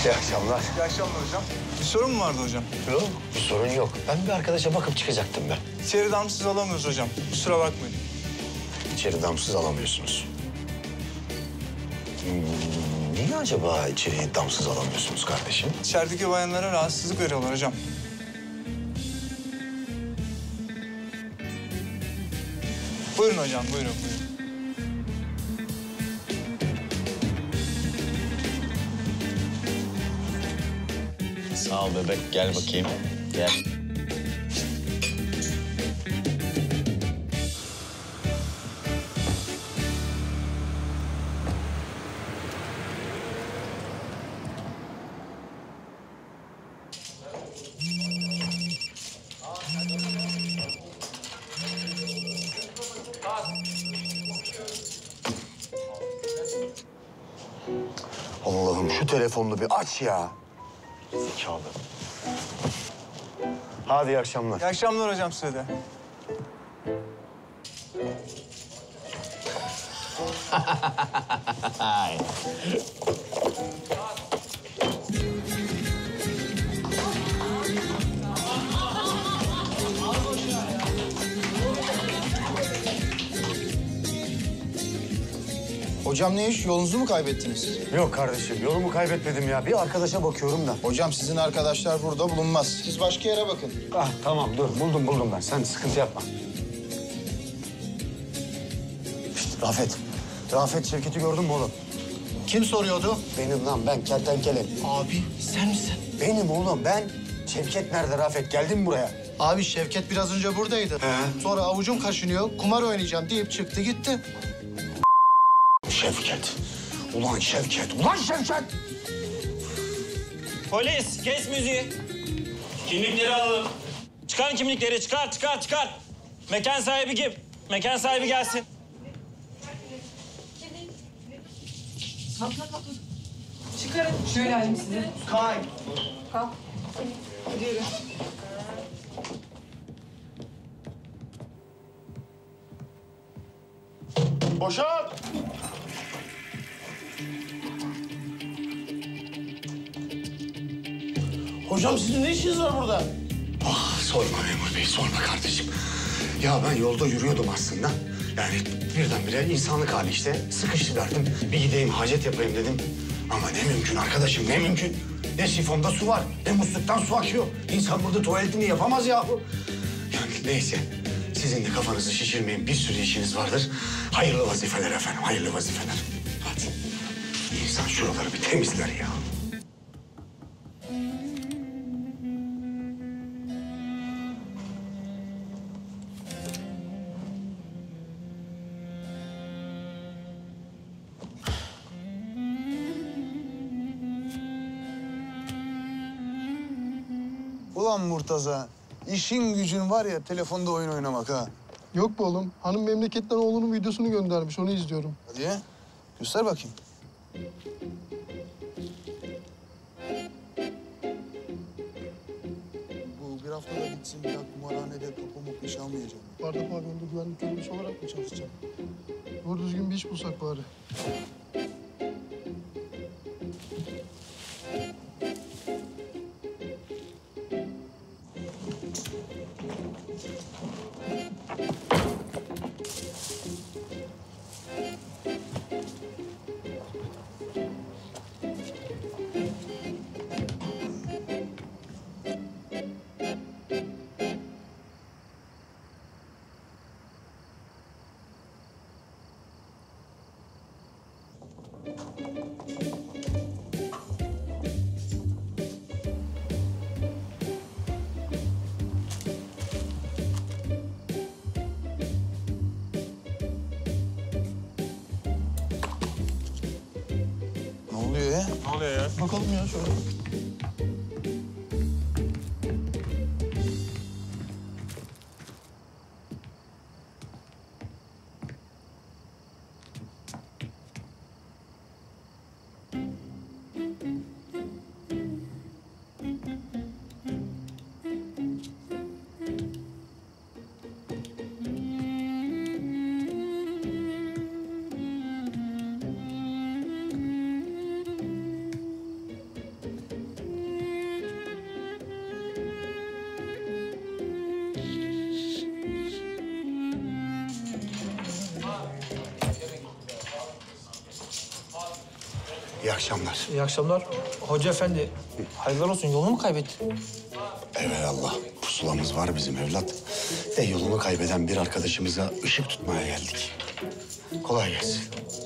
İyi akşamlar. İyi akşamlar hocam. Bir sorun mu vardı hocam? Yok, bir sorun yok. Ben bir arkadaşa bakıp çıkacaktım ben. İçeri damsız alamıyoruz hocam. Kusura bakmayın. İçeri damsız alamıyorsunuz. Niye acaba içeri damsız alamıyorsunuz kardeşim? İçerideki bayanlara rahatsızlık veriyorlar hocam. Buyurun hocam, buyurun. Sağ ol bebek. Gel bakayım. Gel. Allah'ım şu telefonunu bir aç ya. Zekalı. Hadi iyi akşamlar. İyi akşamlar hocam size de. Hocam ne iş? Yolunuzu mu kaybettiniz? Yok kardeşim, yolumu kaybetmedim ya. Bir arkadaşa bakıyorum da. Hocam sizin arkadaşlar burada bulunmaz. Siz başka yere bakın. Ah tamam dur, buldum ben. Sen sıkıntı yapma. Şişt, Rafet Şevket'i gördün mü oğlum? Kim soruyordu? Benim lan, ben kertenkele. Abi sen misin? Benim oğlum, ben. Şevket nerede Rafet? Geldin mi buraya? Abi Şevket biraz önce buradaydı. Sonra avucum kaşınıyor, kumar oynayacağım deyip çıktı gitti. Şevket. Ulan Şevket. Polis, kes müziği. Kimlikleri alalım. Çıkarın kimlikleri, çıkar. Mekan sahibi kim? Mekan sahibi gelsin. Çıkarın. Şöyle alayım size. Kay. Kalk. Hadi yürü. Boşalt! Hocam sizin ne işiniz var burada? Ah, sorma memur bey, sorma kardeşim. Ya ben yolda yürüyordum aslında. Yani birdenbire insanlık hali işte. Sıkıştı verdim. Bir gideyim hacet yapayım dedim. Ama ne mümkün arkadaşım, ne mümkün. Ne sifonda su var, ne musluktan su akıyor. İnsan burada tuvaletini yapamaz yahu. Yani neyse, sizin de kafanızı şişirmeyin. Bir sürü işiniz vardır. Hayırlı vazifeler efendim, hayırlı vazifeler. Hadi. İnsan şuraları bir temizler ya. Ulan Murtaza, işin gücün var ya telefonda oyun oynamak ha. Yok be oğlum. Hanım memleketten oğlunun videosunu göndermiş. Onu izliyorum. Hadi ya, göster bakayım. Bu bir haftada bitsin, bir daha kumarhanede kapı iş almayacağım. Bardak pavyonda güvenlik görevlisi olarak mı çalışacağım? Doğru düzgün bir iş bulsak bari. Ne oluyor ya? Ne oluyor ya? Bakalım ya şöyle. İyi akşamlar. İyi akşamlar. Hoca efendi, hayırlar olsun. Yolunu mu kaybettin? Evelallah. Pusulamız var bizim evlat. Yolunu kaybeden bir arkadaşımıza ışık tutmaya geldik. Kolay gelsin.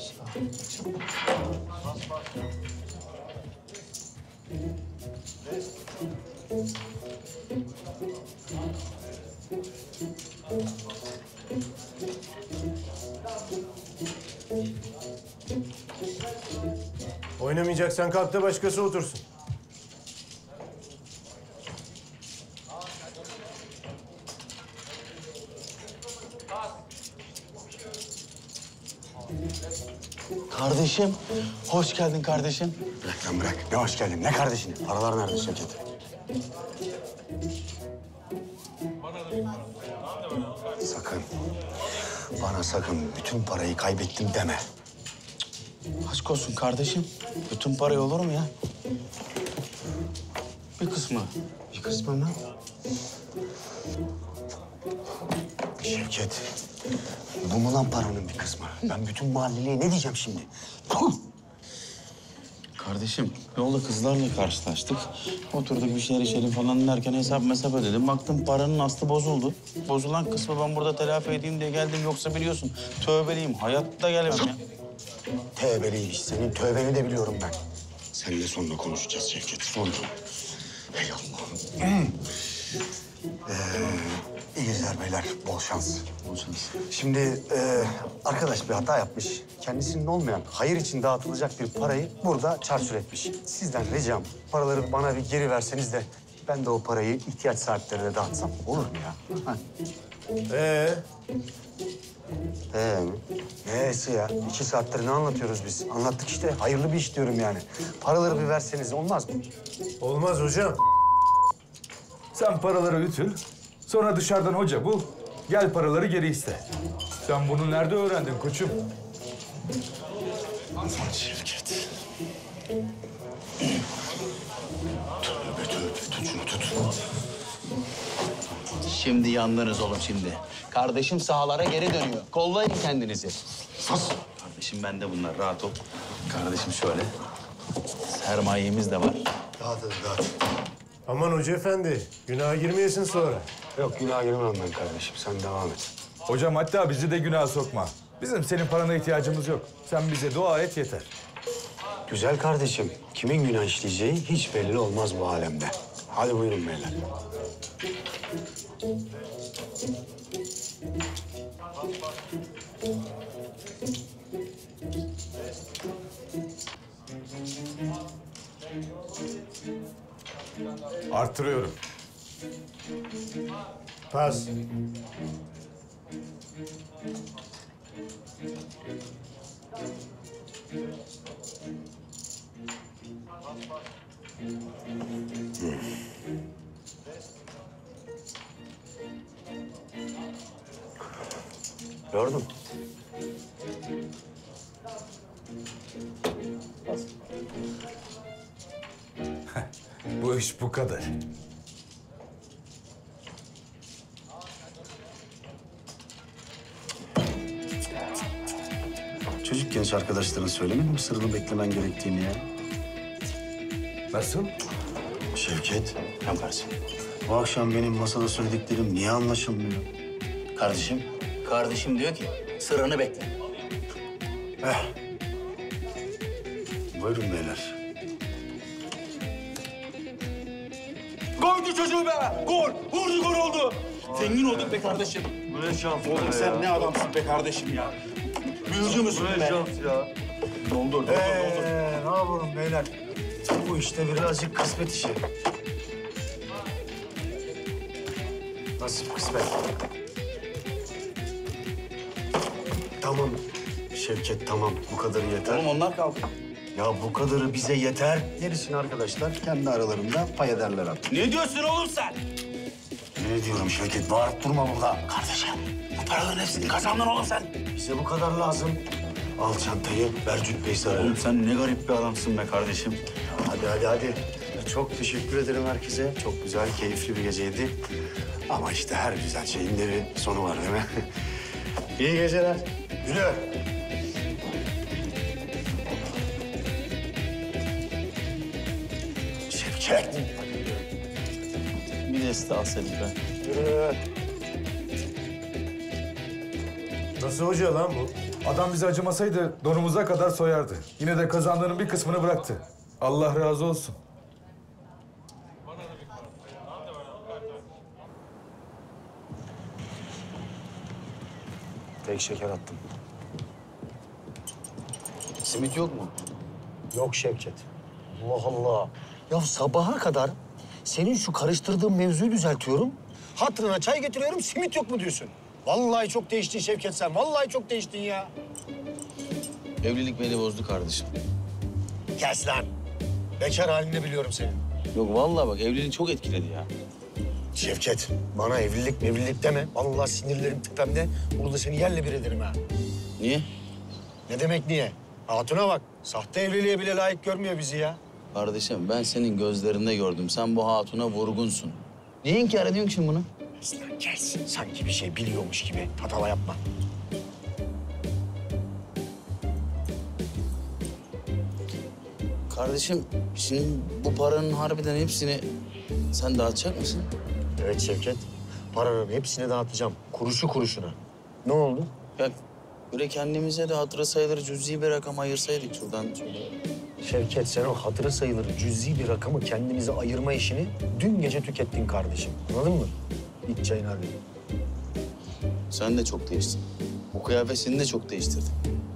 Oynamayacaksan kalk da başkası otursun. Kardeşim, hoş geldin kardeşim. Bırak lan bırak. Ne hoş geldin. Ne kardeşini? Paralar nerede Şevket? Sakın. Bana sakın bütün parayı kaybettim deme. Aşk olsun kardeşim. Bütün parayı olur mu ya? Bir kısmı. Bir kısmı mı? Şevket. Bu mu lan paranın bir kısmı? Ben bütün mahalleliye ne diyeceğim şimdi? Kardeşim, yolda kızlarla karşılaştık. Oturduk bir şeyler içelim falan derken hesap ödedim. Baktım paranın aslı bozuldu. Bozulan kısmı ben burada telafi edeyim diye geldim. Yoksa biliyorsun tövbeliyim. Hayatta gelemem ya. Tövbeliymiş. Senin tövbeni de biliyorum ben. Seninle sonra konuşacağız Şevket. Sonra. Ey Allah'ım. İyi geceler beyler. Bol şans. Bol şans. Şimdi arkadaş bir hata yapmış. Kendisinin olmayan, hayır için dağıtılacak bir parayı burada çarçur etmiş. Sizden ricam paraları bana bir geri verseniz de ben de o parayı ihtiyaç sahiplerine dağıtsam olur mu ya? Ha. Mi? Neyse ya. 2 saattir ne anlatıyoruz biz? Anlattık işte. Hayırlı bir iş diyorum yani. Paraları bir verseniz olmaz mı? Olmaz hocam. Sen paraları ütül, sonra dışarıdan hoca bul, gel paraları geri iste. Sen bunu nerede öğrendin koçum? Aman Şevket. Tövbe tövbe. Tut şunu tut. Şimdi yandınız oğlum şimdi. Kardeşim sahalara geri dönüyor. Kollayın kendinizi. Sus. Kardeşim ben de bunlar. Rahat ol. Kardeşim şöyle. Sermayemiz de var. Dağıt hadi dağıt. Aman hoca efendi, günaha girmeyesin sonra. Yok günah girmem ben kardeşim. Sen devam et. Hocam hatta bizi de günaha sokma. Bizim senin parana ihtiyacımız yok. Sen bize dua et yeter. Güzel kardeşim. Kimin günah işleyeceği hiç belli olmaz bu alemde. Hadi buyurun beyler. Artırıyorum. Pas. Gördün. Bu iş bu kadar. Çocuk genç arkadaşların söylemedi mi sırrını beklemen gerektiğini ya? Nasıl? Şevket. Tamam kardeşim. Bu akşam benim masada söylediklerim niye anlaşılmıyor? Kardeşim. Kardeşim diyor ki sırrını bekle. Buyurun beyler. Koydu çocuğu be! Gol! Vurdu gol oldu! Zengin olduk be kardeşim. Bu ne şans Oğlum sen ne adamsın be kardeşim ya. Büyücü müsün be? ya. Doldur. Ne yapalım beyler? Bu işte birazcık kısmet işi. Nasip kısmet. Tamam Şevket tamam bu kadarı yeter. Oğlum onlar kaldı. Ya bu kadarı bize yeter. Gerisini arkadaşlar kendi aralarında pay ederler artık. Ne diyorsun oğlum sen? Ne diyorum Şevket bağırıp durma burada. Kardeşim bu paraların hepsini kazandın oğlum sen. Bize bu kadar lazım. Al çantayı ver Cübbe'yi sarı. Oğlum sen ne garip bir adamsın be kardeşim. Hadi. Çok teşekkür ederim herkese. Çok güzel, keyifli bir geceydi. Ama işte her güzel şeyin de bir sonu var değil mi? İyi geceler. Yürü. Çek. Bir deste alsaydık be. Nasıl hoca lan bu? Adam bize acımasaydı donumuza kadar soyardı. Yine de kazandığının bir kısmını bıraktı. Allah razı olsun. Tek şeker attım. Simit yok mu? Yok Şevket. Allah Allah. Ya sabaha kadar senin şu karıştırdığın mevzuyu düzeltiyorum. Hatırına çay getiriyorum, simit yok mu diyorsun? Vallahi çok değiştin Şevket sen. Vallahi çok değiştin ya. Evlilik beni bozdu kardeşim. Kes lan. Bekar halini biliyorum senin. Yok vallahi bak evliliğin çok etkiledi ya. Şevket, bana evlilik deme. Vallahi sinirlerim tepemde. Burada seni yerle bir ederim ha. Niye? Ne demek niye? Hatuna bak. Sahte evliliğe bile layık görmüyor bizi ya. Kardeşim ben senin gözlerinde gördüm. Sen bu hatuna vurgunsun. Niye inkar ediyorsun ki şimdi bunu? Kes lan kes. Sanki bir şey biliyormuş gibi. Tatava yapma. Kardeşim şimdi bu paranın harbiden hepsini sen dağıtacak mısın? Evet Şevket. Paranın hepsini dağıtacağım. Kuruşu kuruşuna. Ne oldu? Ya böyle kendimize de hatırı sayılır cüzi bir rakam ayırsaydık şuradan şöyle. Şevket sen o hatırı sayılır cüzi bir rakamı kendimize ayırma işini dün gece tükettin kardeşim. Anladın mı? İç çayını hadi. Sen de çok değiştin. Bu kıyafetini de çok değiştirdin.